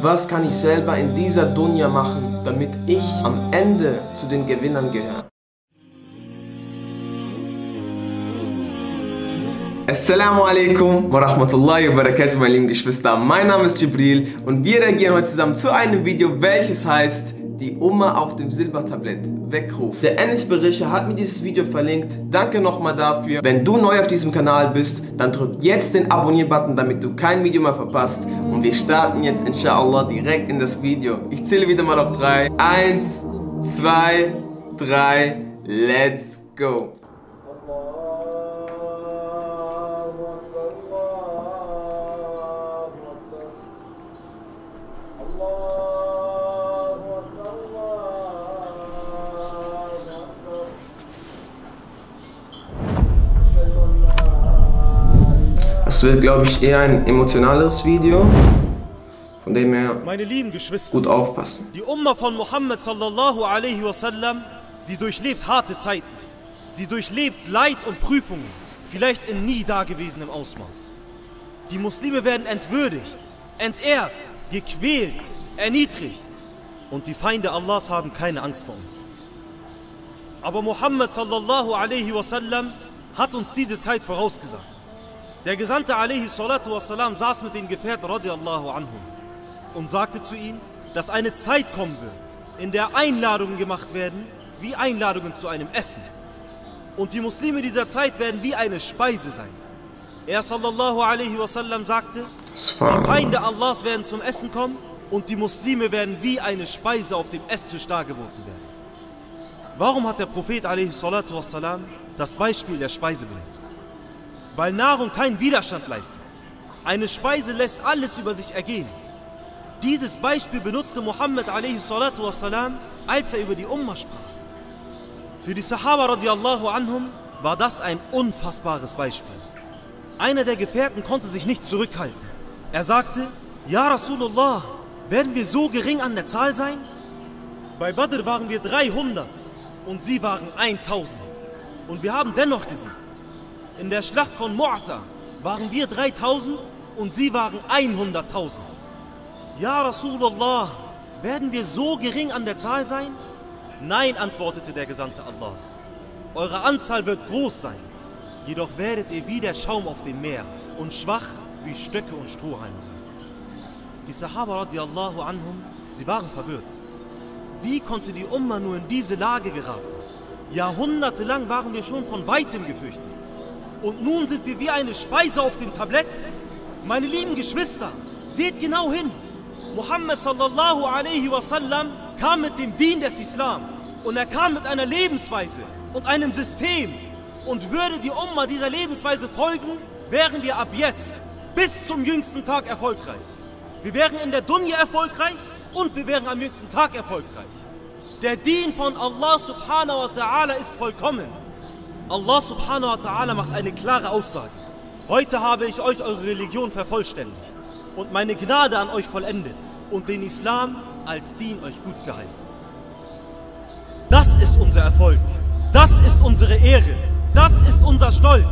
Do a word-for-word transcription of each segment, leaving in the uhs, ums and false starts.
was kann ich selber in dieser Dunya machen, damit ich am Ende zu den Gewinnern gehöre. Assalamu alaikum wa rahmatullahi wa barakatuh, meine lieben Geschwister. Mein Name ist Jibril und wir reagieren heute zusammen zu einem Video, welches heißt Die Umma auf dem Silbertablett weckruf. Der Enes-Berischer hat mir dieses Video verlinkt. Danke nochmal dafür. Wenn du neu auf diesem Kanal bist, dann drück jetzt den Abonnier-Button, damit du kein Video mehr verpasst. Und wir starten jetzt inshallah direkt in das Video. Ich zähle wieder mal auf drei. Eins, zwei, drei, let's go. Das wird, glaube ich, eher ein emotionaleres Video, von dem her Meine lieben Geschwister, gut aufpassen. Die Umma von Muhammad sallallahu alaihi wasallam, sie durchlebt harte Zeiten. Sie durchlebt Leid und Prüfungen, vielleicht in nie dagewesenem Ausmaß. Die Muslime werden entwürdigt, entehrt, gequält, erniedrigt. Und die Feinde Allahs haben keine Angst vor uns. Aber Muhammad sallallahu alaihi wasallam hat uns diese Zeit vorausgesagt. Der Gesandte alaihi salatu wassalam saß mit den Gefährten radiallahu anhum und sagte zu ihnen, dass eine Zeit kommen wird, in der Einladungen gemacht werden, wie Einladungen zu einem Essen. Und die Muslime dieser Zeit werden wie eine Speise sein. Er sallallahu alaihi wasallam sagte, die Feinde Allahs werden zum Essen kommen und die Muslime werden wie eine Speise auf dem Esstisch dargeboten werden. Warum hat der Prophet alaihi salatu wassalam das Beispiel der Speise benutzt? Weil Nahrung keinen Widerstand leistet. Eine Speise lässt alles über sich ergehen. Dieses Beispiel benutzte Muhammad alaihi salatu wassalam, als er über die Umma sprach. Für die Sahaba radiallahu anhum war das ein unfassbares Beispiel. Einer der Gefährten konnte sich nicht zurückhalten. Er sagte, Ja Rasulullah, werden wir so gering an der Zahl sein? Bei Badr waren wir dreihundert und sie waren tausend. Und wir haben dennoch gesiegt. In der Schlacht von Mu'ta waren wir dreitausend und sie waren hunderttausend. Ja Rasulullah, werden wir so gering an der Zahl sein? Nein, antwortete der Gesandte Allahs. Eure Anzahl wird groß sein, jedoch werdet ihr wie der Schaum auf dem Meer und schwach wie Stöcke und Strohhalme sein. Die Sahaba radiallahu anhum, sie waren verwirrt. Wie konnte die Umma nur in diese Lage geraten? Jahrhundertelang waren wir schon von weitem gefürchtet. Und nun sind wir wie eine Speise auf dem Tablett. Meine lieben Geschwister, seht genau hin. Muhammad sallallahu alaihi wasallam kam mit dem Dien des Islam. Und er kam mit einer Lebensweise und einem System. Und würde die Umma dieser Lebensweise folgen, wären wir ab jetzt bis zum jüngsten Tag erfolgreich. Wir wären in der Dunya erfolgreich und wir wären am jüngsten Tag erfolgreich. Der Dien von Allah subhanahu wa ta'ala ist vollkommen. Allah subhanahu wa ta'ala macht eine klare Aussage. Heute habe ich euch eure Religion vervollständigt und meine Gnade an euch vollendet und den Islam als Dien euch gut geheißen. Das ist unser Erfolg. Das ist unsere Ehre. Das ist unser Stolz.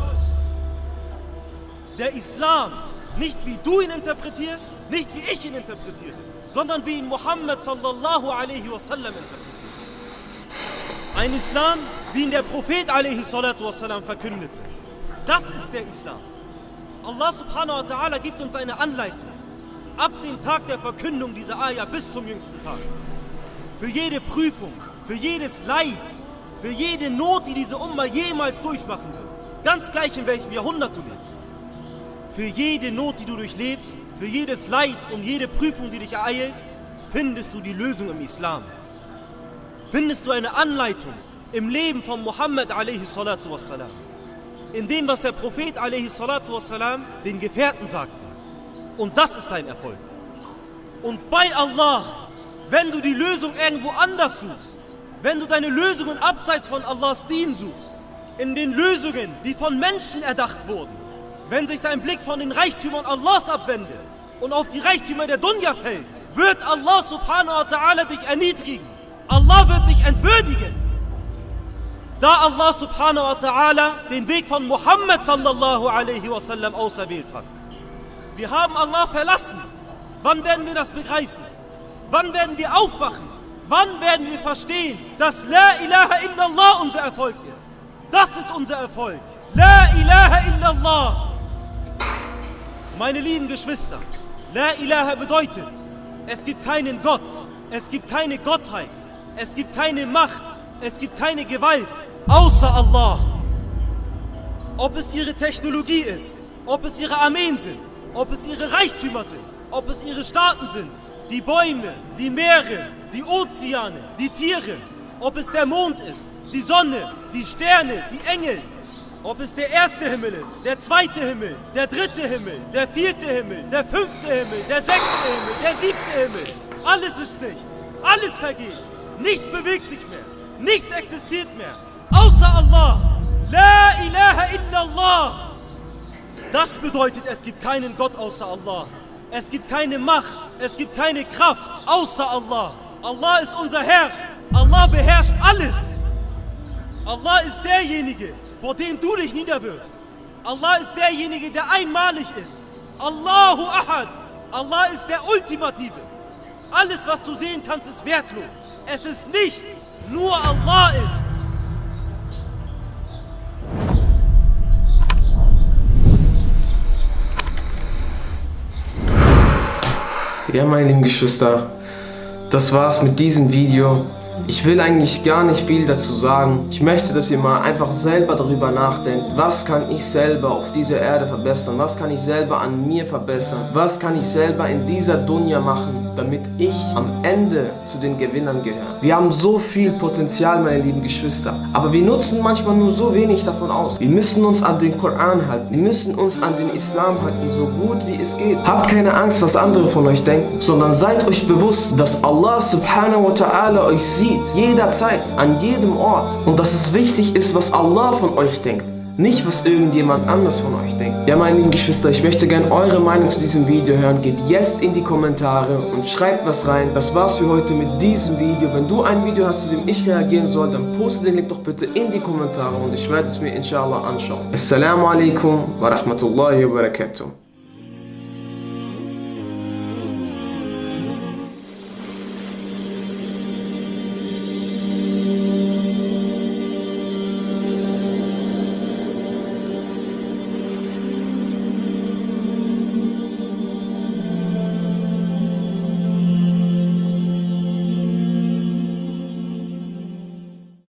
Der Islam, nicht wie du ihn interpretierst, nicht wie ich ihn interpretiere, sondern wie ihn Muhammad sallallahu alaihi wasallam interpretiert. Ein Islam, wie ihn der Prophet alaihi salatu wassalam verkündete. Das ist der Islam. Allah subhanahu wa ta'ala gibt uns eine Anleitung. Ab dem Tag der Verkündung dieser Ayah bis zum jüngsten Tag. Für jede Prüfung, für jedes Leid, für jede Not, die diese Umma jemals durchmachen wird. Ganz gleich in welchem Jahrhundert du lebst. Für jede Not, die du durchlebst, für jedes Leid und jede Prüfung, die dich ereilt, findest du die Lösung im Islam. Findest du eine Anleitung im Leben von Muhammad alaihi salatu wassalam. In dem, was der Prophet alaihi salatu wassalam den Gefährten sagte. Und das ist dein Erfolg. Und bei Allah, wenn du die Lösung irgendwo anders suchst, wenn du deine Lösungen abseits von Allahs Dien suchst, in den Lösungen, die von Menschen erdacht wurden, wenn sich dein Blick von den Reichtümern Allahs abwendet und auf die Reichtümer der Dunya fällt, wird Allah subhanahu wa ta'ala dich erniedrigen. Allah wird dich entwürdigen. Da Allah subhanahu wa ta'ala den Weg von Muhammad sallallahu alaihi wasallam auserwählt hat. Wir haben Allah verlassen Wann werden wir das begreifen? Wann werden wir aufwachen? Wann werden wir verstehen, dass La ilaha illallah unser Erfolg ist? Das ist unser Erfolg. La ilaha illallah. Meine lieben Geschwister, La ilaha bedeutet, es gibt keinen Gott, es gibt keine Gottheit, es gibt keine Macht, es gibt keine Gewalt, außer Allah. Ob es ihre Technologie ist, ob es ihre Armeen sind, ob es ihre Reichtümer sind, ob es ihre Staaten sind, die Bäume, die Meere, die Ozeane, die Tiere, ob es der Mond ist, die Sonne, die Sterne, die Engel, ob es der erste Himmel ist, der zweite Himmel, der dritte Himmel, der vierte Himmel, der fünfte Himmel, der sechste Himmel, der siebte Himmel. Alles ist nichts, alles vergeht, nichts bewegt sich mehr, nichts existiert mehr, außer Allah. La ilaha illallah. Das bedeutet, es gibt keinen Gott außer Allah. Es gibt keine Macht, es gibt keine Kraft außer Allah. Allah ist unser Herr, Allah beherrscht alles. Allah ist derjenige, vor dem du dich niederwirfst. Allah ist derjenige, der einmalig ist. Allahu Ahad. Allah ist der Ultimative. Alles, was du sehen kannst, ist wertlos. Es ist nichts, nur Allah ist. Ja, meine lieben Geschwister, das war's mit diesem Video. Ich will eigentlich gar nicht viel dazu sagen. Ich möchte, dass ihr mal einfach selber darüber nachdenkt. Was kann ich selber auf dieser Erde verbessern? Was kann ich selber an mir verbessern? Was kann ich selber in dieser Dunya machen, damit ich am Ende zu den Gewinnern gehöre? Wir haben so viel Potenzial, meine lieben Geschwister. Aber wir nutzen manchmal nur so wenig davon aus. Wir müssen uns an den Koran halten. Wir müssen uns an den Islam halten, so gut wie es geht. Habt keine Angst, was andere von euch denken, sondern seid euch bewusst, dass Allah subhanahu wa ta'ala euch sieht. Jederzeit, an jedem Ort. Und dass es wichtig ist, was Allah von euch denkt. Nicht, was irgendjemand anders von euch denkt. Ja, meine lieben Geschwister, ich möchte gerne eure Meinung zu diesem Video hören. Geht jetzt in die Kommentare und schreibt was rein. Das war's für heute mit diesem Video. Wenn du ein Video hast, zu dem ich reagieren soll, dann poste den Link doch bitte in die Kommentare und ich werde es mir inshallah anschauen. Assalamu alaikum wa rahmatullahi wa barakatuh.